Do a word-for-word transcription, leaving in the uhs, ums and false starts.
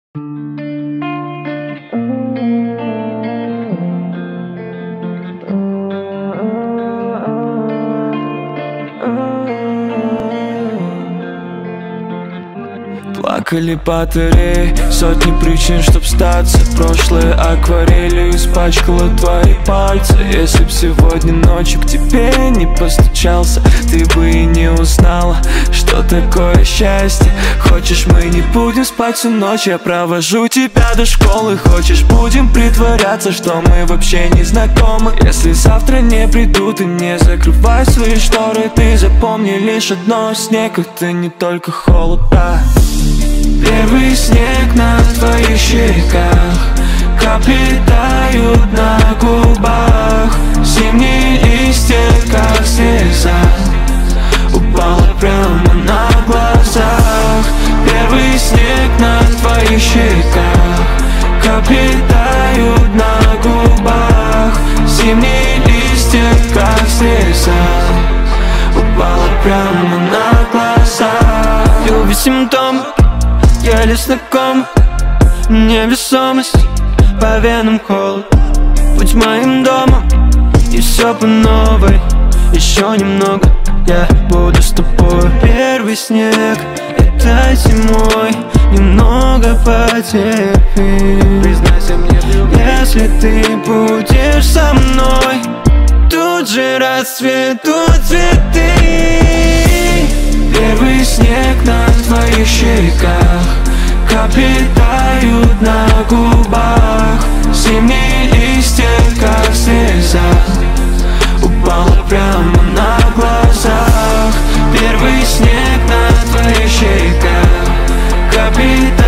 Плакали батареи, сотни причин, чтоб сдаться. Прошлое акварелью испачкало твои пальцы. Если б сегодня ночью к тебе не постучался, ты бы и не узнала, что такое счастье. Хочешь, мы не будем спать всю ночь, я провожу тебя до школы. Хочешь, будем притворяться, что мы вообще не знакомы. Если завтра не приду, ты не закрывай свои шторы. Ты запомни лишь одно: снег — это не только холод, да. Первый снег на твоих щеках, капли тают на губах. Зимние листья, как слеза, упала прямо на глазах. Первый снег на твоих щеках, капли тают на губах. Зимние листья, как слеза, упала прямо на глазах. Любви симптом, еле знаком, невесомость, по венам холод. Будь моим домом, и все по новой. Еще немного, я буду с тобой. Первый снег этой зимой, немного потерпи. Признайся мне, если ты будешь со мной, тут же расцветут цветы. Первый снег на твоих щеках, капли тают на губах. Зимние листья, как слеза, упала прямо на глазах. Первый снег на твоих щеках, капли